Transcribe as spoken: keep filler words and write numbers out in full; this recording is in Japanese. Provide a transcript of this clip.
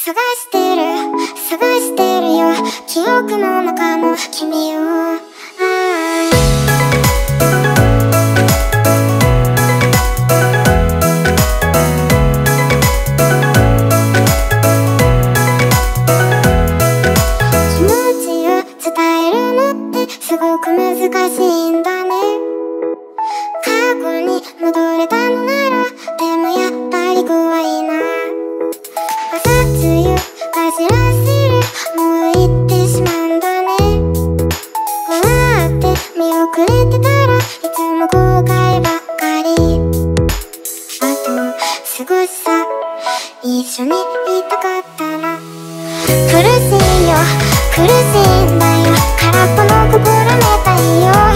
探してる探してるよ、記憶の中の君を。ああ気持ちを伝えるのってすごく難しいんだね。過去に戻れたのなら、でもやっぱり怖いな。朝露かしらせる、もう行ってしまうんだね。終わって見遅れてたらいつも後悔ばっかり。あと少しさ一緒にいたかったな。苦しいよ苦しいんだよ、空っぽの心めたいよ。